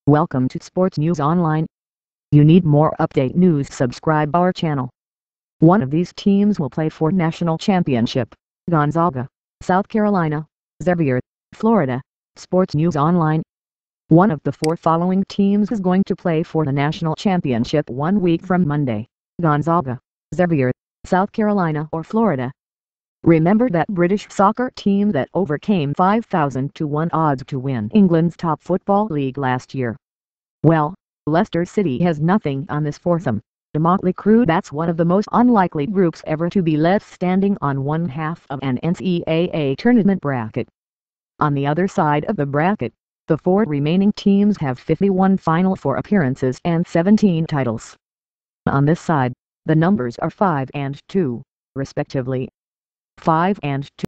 Welcome to Sports News Online. You need more update news, subscribe our channel. One of these teams will play for national championship. Gonzaga, South Carolina, Xavier, Florida. Sports News Online. One of the four following teams is going to play for the national championship 1 week from Monday. Gonzaga, Xavier, South Carolina or Florida. Remember that British soccer team that overcame 5,000 to 1 odds to win England's top football league last year? Well, Leicester City has nothing on this foursome. The motley crew that's one of the most unlikely groups ever to be left standing on one half of an NCAA tournament bracket. On the other side of the bracket, the four remaining teams have 51 Final Four appearances and 17 titles. On this side, the numbers are 5 and 2, respectively. 5 and 2.